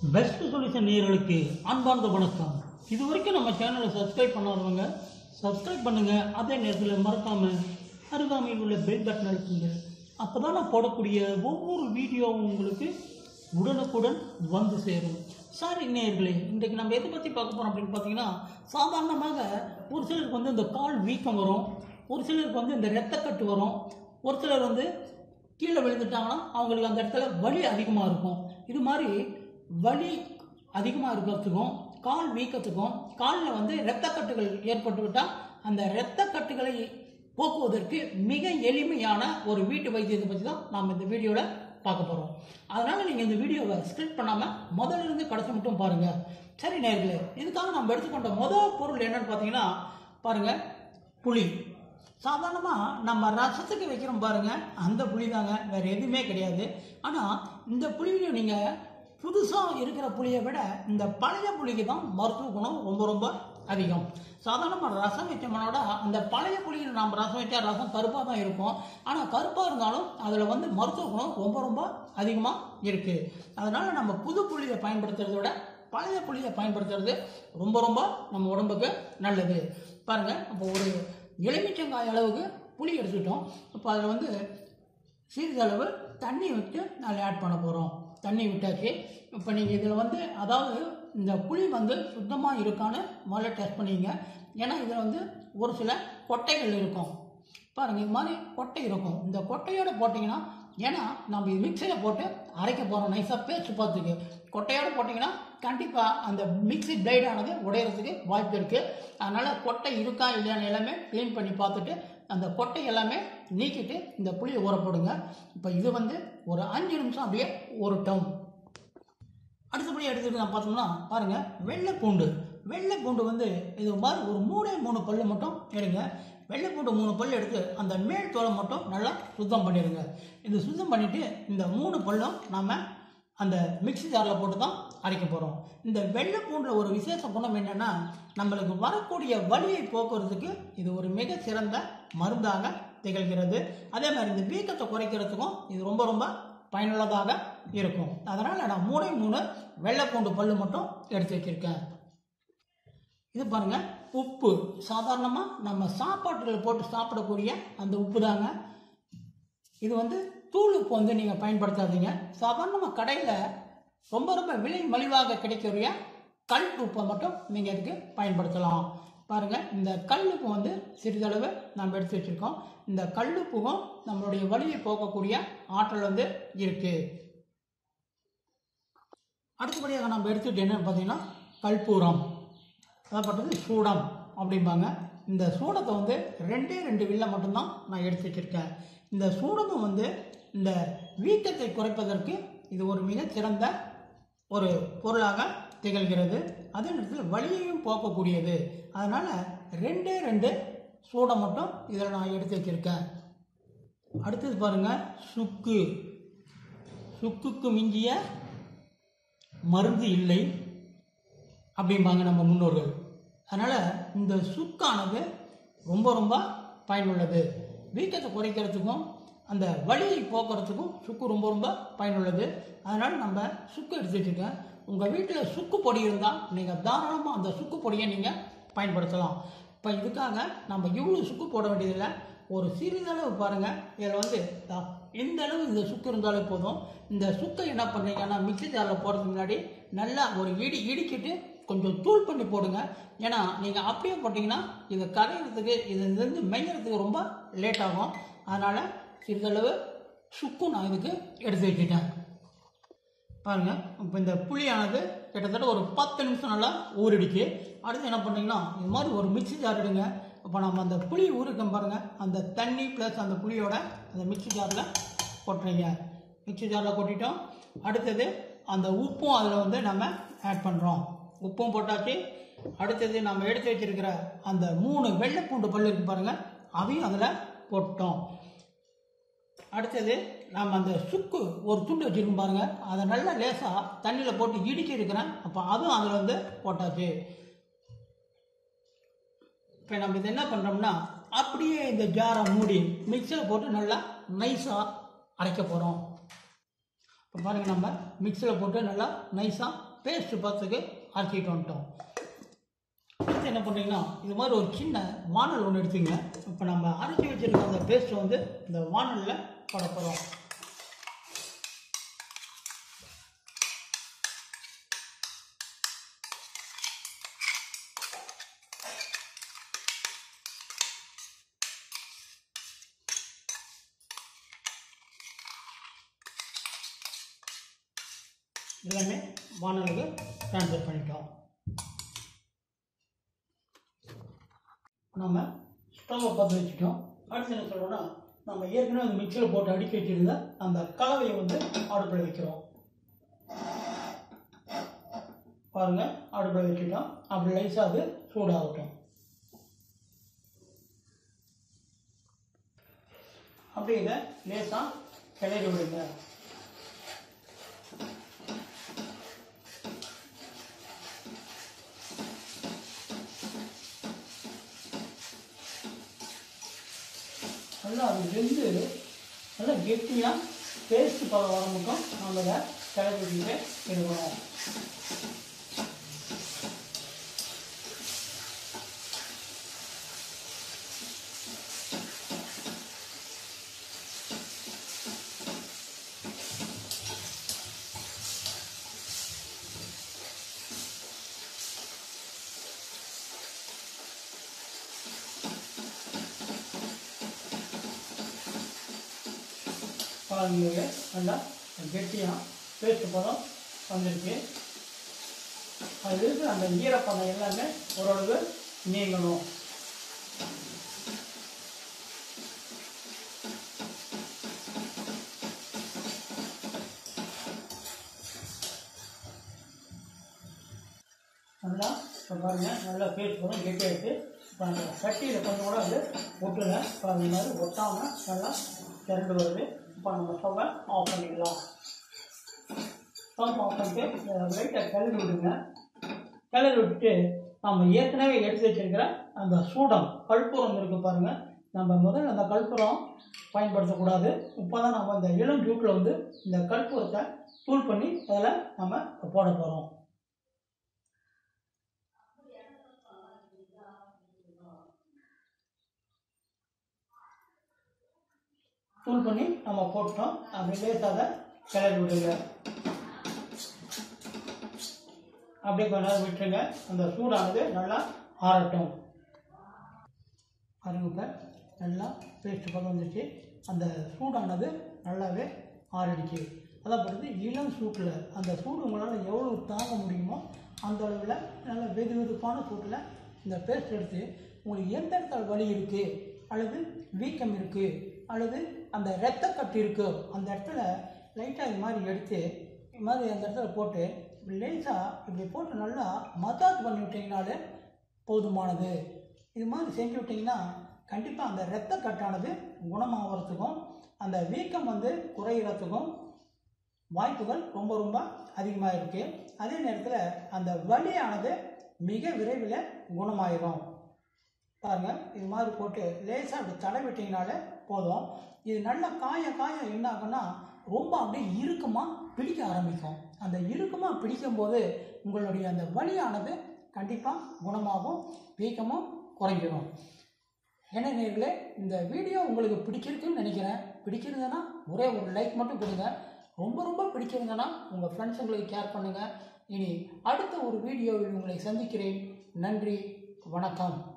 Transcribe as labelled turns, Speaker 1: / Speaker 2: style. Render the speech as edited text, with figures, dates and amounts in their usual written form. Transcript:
Speaker 1: Best solution நேயர்களுக்கு அன்பார்ந்த வணக்கம். இது வரைக்கும் நம்ம சேனலை சப்ஸ்கிரைப் பண்ணாதவங்க சப்ஸ்கிரைப் பண்ணுங்க. அதே நேரத்தில் மறக்காம அருகாமையில் உள்ள பெல் பட்டன் அழுத்துங்க. அப்பதான் நான் போடக்கூடிய ஒவ்வொரு வீடியோவும் உங்களுக்கு உடனுக்குடன் வந்து சேரும். சாரி நேயர்களே, இன்றைக்கு நம்ம எதை பற்றி பார்க்க போகிறோம் அப்படின்னு பார்த்தீங்கன்னா, சாதாரணமாக ஒரு சிலருக்கு வந்து இந்த கால் வீக்கம் வரும், ஒரு சிலருக்கு வந்து இந்த இரத்தக்கட்டு வரும், ஒரு சிலர் வந்து கீழே விழுந்துட்டாங்கன்னா அவங்களுக்கு அந்த இடத்துல வலி அதிகமாக இருக்கும். இது மாதிரி வலி அதிகமாக இருக்கிறதுக்கும் கால் வீக்கத்துக்கும் காலில் வந்து இரத்தக்கட்டுகள் ஏற்பட்டு விட்டால் அந்த இரத்தக்கட்டுகளை போக்குவதற்கு மிக எளிமையான ஒரு வீட்டு வைத்தியத்தை பற்றி தான் நாம் இந்த வீடியோவில் பார்க்க போகிறோம். அதனால் நீங்கள் இந்த வீடியோவை ஸ்கிப் பண்ணாமல் முதல்ல இருந்து கடைசி மட்டும் பாருங்கள். சரி நேயர்களே, இதுக்காக நம்ம எடுத்துக்கொண்ட முதல் பொருள் என்னன்னு பார்த்தீங்கன்னா, பாருங்கள், புளி. சாதாரணமாக நம்ம ரசத்துக்கு வைக்கிறோம் பாருங்கள், அந்த புளி தாங்க, வேறு எதுவுமே கிடையாது. ஆனால் இந்த புளியை நீங்கள் புதுசாக இருக்கிற புளியை விட இந்த பழைய புளிக்கு தான் மருத்துவ குணம் ரொம்ப ரொம்ப அதிகம். சாதாரணமாக ரசம் வைச்சோம்னோட அந்த பழைய புளியில் நம்ம ரசம் வச்சா ரசம் கருப்பாக தான் இருக்கும். ஆனால் கருப்பாக இருந்தாலும் அதில் வந்து மருத்துவ குணம் ரொம்ப ரொம்ப அதிகமாக இருக்குது. அதனால் நம்ம புது புளியை பயன்படுத்துறத விட பழைய புளியை பயன்படுத்துறது ரொம்ப ரொம்ப நம்ம உடம்புக்கு நல்லது. பாருங்கள், இப்போ ஒரு எலுமிச்சங்காய் அளவுக்கு புளி எடுத்துக்கிட்டோம். இப்போ அதில் வந்து சிறிதளவு தண்ணி விட்டு அதில் ஆட் பண்ண போகிறோம். தண்ணி விட்டாச்சு. இப்போ நீங்கள் இதில் வந்து அதாவது இந்த புளி வந்து சுத்தமாக இருக்கான்னு முதல்ல டெஸ்ட் பண்ணிங்க. ஏன்னா இதில் வந்து ஒரு சில கொட்டைகள் இருக்கும் பாருங்கள், இது மாதிரி கொட்டை இருக்கும். இந்த கொட்டையோடு போட்டிங்கன்னா, ஏன்னா நம்ம இது மிக்சியில் போட்டு அரைக்க போகிறோம் நைஸாக பேஸ்ட் பார்த்துக்கு. கொட்டையோடு போட்டிங்கன்னா கண்டிப்பாக அந்த மிக்சி பிளேடானது உடையிறதுக்கு வாய்ப்பு இருக்குது. அதனால் கொட்டை இருக்கா இல்லையான்னு எல்லாமே க்ளீன் பண்ணி பார்த்துட்டு அந்த கொட்டை எல்லாமே நீக்கிட்டு இந்த புளியை ஊற போடுங்க. இப்போ இது வந்து ஒரு 5 நிமிஷம் அப்படியே ஊறட்டும். அடுத்தபடி எடுத்துகிட்டு நான் பார்த்தோம்னா பாருங்கள், வெள்ளைப்பூண்டு. வெள்ளைப்பூண்டு வந்து இது மாதிரி ஒரு 3 பல்லு மட்டும் எடுங்க. வெள்ளைப்பூண்டு 3 பல்லு எடுத்து அந்த மேல் தோலை மட்டும் நல்லா சுத்தம் பண்ணிடுங்க. இது சுத்தம் பண்ணிவிட்டு இந்த 3 பல்லும் நாம் அந்த மிக்சி ஜாரில் போட்டு தான் அரைக்க போகிறோம். இந்த வெள்ளைப்பூண்டில் ஒரு விசேஷ குணம் என்னென்னா, நம்மளுக்கு வரக்கூடிய வலியை போக்குறதுக்கு இது ஒரு மிக சிறந்த மருந்தாக திகழ்கிறது. அதே மாதிரி இந்த வீக்கத்தை குறைக்கிறதுக்கும் இது ரொம்ப ரொம்ப பயனுள்ளதாக இருக்கும். அதனால் நான் 3 வெள்ளைப்பூண்டு பல்லு மட்டும் எடுத்து வச்சுருக்கேன். இது பாருங்கள், உப்பு. சாதாரணமாக நம்ம சாப்பாட்டில் போட்டு சாப்பிடக்கூடிய அந்த உப்பு தாங்க. இது வந்து தூள் உப்பு வந்து நீங்கள் பயன்படுத்தாதீங்க. சாதாரணமாக கடையில் ரொம்ப ரொம்ப விலை மலிவாக கிடைக்கக்கூடிய கல் உப்பை மட்டும் நீங்கள் இதுக்கு பயன்படுத்தலாம். பாருங்கள், இந்த கல்லுப்பு வந்து சிறிதளவு நம்ம எடுத்து வச்சுருக்கோம். இந்த கல்லுப்புக்கும் நம்மளுடைய வலியை போக்கக்கூடிய ஆற்றல் வந்து இருக்குது. அடுத்தபடியாக நம்ம எடுத்துகிட்டு என்னென்னு பார்த்தீங்கன்னா, கற்பூரம், அதைப்பட்டது சூடம் அப்படிம்பாங்க. இந்த சூடத்தை வந்து 2 வில்லை மட்டும்தான் நான் எடுத்து வச்சுருக்கேன். இந்த சூடமும் வந்து இந்த வீக்கத்தை குறைப்பதற்கு இது ஒரு மிக சிறந்த ஒரு பொருளாக திகழ்கிறது. அதே நேரத்தில் வலியையும் போக்கக்கூடியது. அதனால் 2 சூடம் மட்டும் இதில் நான் எடுத்து வச்சுருக்கேன். அடுத்தது பாருங்கள், சுக்கு. சுக்குக்கு மிஞ்சிய மருந்து இல்லை அப்படிம்பாங்க நம்ம முன்னோர்கள். அதனால் இந்த சுக்கானது ரொம்ப ரொம்ப பயனுள்ளது. வீக்கத்தை குறைக்கிறதுக்கும் அந்த வலியை போக்குறதுக்கும் சுக்கு ரொம்ப ரொம்ப பயனுள்ளது. அதனால் நம்ம சுக்கு எடுத்து வச்சுருக்கேன். உங்கள் வீட்டில் சுக்கு பொடி இருந்தால் நீங்கள் தாராளமாக அந்த சுக்கு பொடியை நீங்கள் பயன்படுத்தலாம். இப்போ இதுக்காக நம்ம இவ்வளோ சுக்கு போட வேண்டியதில்லை. ஒரு சிறிதளவு பாருங்கள், இதில் வந்து இந்த அளவு இந்த சுக்கு இருந்தாலே போதும். இந்த சுக்கை என்ன பண்ணுறீங்கன்னா, மிக்சி ஜாரில் போடுறதுக்கு முன்னாடி நல்லா ஒரு இடிக்கிட்டு கொஞ்சம் தூள் பண்ணி போடுங்க. ஏன்னா நீங்கள் அப்படியே போட்டிங்கன்னா இதை கரையிறதுக்கு இதுலேருந்து மெய்யறதுக்கு ரொம்ப லேட் ஆகும். அதனால் சிறிதளவு சுக்கும் நான் இதுக்கு எடுத்து வச்சுட்டேன். பாருங்கள், இப்போ இந்த புளியானது கிட்டத்தட்ட ஒரு 10 நிமிஷம் நல்லா ஊறிடுச்சு. அடுத்து என்ன பண்ணுறீங்கன்னா, இது மாதிரி ஒரு மிக்சி ஜார் எடுங்க. இப்போ நம்ம அந்த புளி ஊறிக்கோம் பாருங்கள், அந்த தண்ணி ப்ளஸ் அந்த புளியோட அந்த மிக்சி ஜாரில் கொட்டுறீங்க. மிக்சி ஜாரில் கொட்டிட்டோம். அடுத்தது அந்த உப்பும் அதில் வந்து நம்ம ஆட் பண்ணுறோம். உப்பும் போட்டாச்சு. அடுத்தது நம்ம எடுத்து வச்சிருக்கிற அந்த 3 வெள்ளைப்பூண்டு பல்லு இருக்கு பாருங்கள், அதையும் அதில் போட்டோம். அடுத்தது நம்ம அந்த சுக்கு ஒரு துண்டு வச்சுருக்கோம் பாருங்கள், அதை நல்லா லேசாக தண்ணியில் போட்டு இடிச்சு இருக்கிறேன். அப்போ அதுவும் அதில் வந்து போட்டாச்சு. இப்போ நம்ம இது என்ன பண்ணுறோம்னா, அப்படியே இந்த ஜாரை மூடி மிக்சியில் போட்டு நல்லா நைஸாக அரைக்க போகிறோம். இப்போ பாருங்கள், நம்ம மிக்சியில் போட்டு நல்லா நைஸாக பேஸ்ட் பார்த்துக்கு அரைச்சிட்டு வந்துட்டோம். அடுத்து என்ன பண்ணுறீங்கன்னா இது மாதிரி ஒரு சின்ன வானல் ஒன்று எடுத்துங்க. இப்போ நம்ம அரைச்சி வச்சுருக்க அந்த பேஸ்ட்டை வந்து இந்த வானலில் போட போகிறோம். எல்லாமே வானலுக்கு ட்ரான்ஸ்ஃபர் பண்ணிட்டோம். நம்ம ஸ்டவ்வை பற்ற வச்சுட்டோம். அடுத்து என்ன சொல்லணும்னா நம்ம ஏற்கனவே அந்த மிக்சியில் போட்டு அடுக்கி வச்சுருந்த அந்த கலவையை வந்து அடுப்பில் வைக்கிறோம். பாருங்கள், அடுப்பில் வச்சுட்டோம். அப்படி லைஸாக அது சூடாகட்டும். அப்படி இதை லேசாக கிளறி விடுங்க. நல்லா அது வெந்து நல்லா கெட்டியாக பேஸ்ட் பதம் வர மட்டும் நம்ம இதை கிளறிக்கிட்டே இருக்கணும். பாருங்க, நல்லா கெட்டியாக பேஸ்ட் பதம் வந்துருக்கு. அது இருக்கிற அந்த ஈரப்பதம் எல்லாமே ஓரளவு நீங்கணும். நல்லா இப்போ பாருங்கள், நல்லா பேஸ்ட் பதம் கெட்டியாகிட்டு இப்போ அந்த சட்டியில் கொஞ்சம் கூட அது ஒட்டுங்க. பாருங்க, மாதிரி ஒட்டாமல் நல்லா திரண்டு வருது. இப்போ நம்ம ஸ்டவ்வை ஆஃப் பண்ணிடலாம். ஸ்டவ் ஆஃப் பண்ணிட்டு லைட்டாக கிளறி விடுங்க. கிளறி விட்டுட்டு நம்ம ஏற்கனவே எடுத்து வச்சிருக்கிற அந்த சூடம் கற்பூரம் இருக்குது பாருங்கள். நம்ம முதல்ல அந்த கற்பூரம் பயன்படுத்தக்கூடாது. இப்போ தான் நம்ம இந்த இளம் ஜூட்டில் வந்து இந்த கற்பூரத்தை தூள் பண்ணி அதில் நம்ம போட போகிறோம். தூள் பண்ணி நம்ம போட்டோம். அப்படி லேசாக கிளறி விடுங்க. அப்படியே கொஞ்ச நேரம் விட்டுருங்க. அந்த சூடானது நல்லா ஆறட்டும். பாருங்க, நல்லா பேஸ்ட் பதம் வந்துச்சு. அந்த சூடானது நல்லாவே ஆறிடுச்சு. அதான் பொறுத்து இளம் சூட்டில் அந்த சூடு உங்களால் எவ்வளோ தாங்க முடியுமோ அந்த அளவில் நல்லா வெது வெதுப்பான சூட்டில் இந்த பேஸ்ட் எடுத்து உங்களுக்கு எந்த இடத்துல வலி இருக்குது அல்லது வீக்கம் இருக்குது அல்லது அந்த இரத்தக்கட்டு இருக்குது அந்த இடத்துல லைட்டாக இது மாதிரி எடுத்து இது மாதிரி அந்த இடத்துல போட்டு லேசாக இப்படி போட்டு நல்லா மசாஜ் பண்ணி விட்டிங்கனாலே போதுமானது. இது மாதிரி செஞ்சு விட்டிங்கன்னா கண்டிப்பாக அந்த இரத்தக்கட்டானது குணமாகறதுக்கும் அந்த வீக்கம் வந்து குறையிறதுக்கும் வாய்ப்புகள் ரொம்ப ரொம்ப அதிகமாக இருக்குது. அதே நேரத்தில் அந்த வலியானது மிக விரைவில் குணமாயிடும். பாருங்கள், இது மாதிரி போட்டு லேசாக அப்படி தடவிட்டிங்கனாலே போதும். இது நல்லா காய காய என்ன ஆகும்னா ரொம்ப அப்படியே இறுக்கமாக பிடிக்க ஆரம்பிக்கும். அந்த இறுக்கமாக பிடிக்கும்போது உங்களுடைய அந்த வலியானது கண்டிப்பாக குணமாகும், வீக்கமும் குறைஞ்சிடும். ஏன்னா நேர்களே, இந்த வீடியோ உங்களுக்கு பிடிச்சிருக்குன்னு நினைக்கிறேன். பிடிச்சிருந்தேன்னா ஒரே ஒரு லைக் மட்டும் கொடுங்க. ரொம்ப ரொம்ப பிடிச்சிருந்தேன்னா உங்கள் ஃப்ரெண்ட்ஸுங்களுக்கு ஷேர் பண்ணுங்கள். இனி அடுத்த ஒரு வீடியோவில் உங்களை சந்திக்கிறேன். நன்றி, வணக்கம்.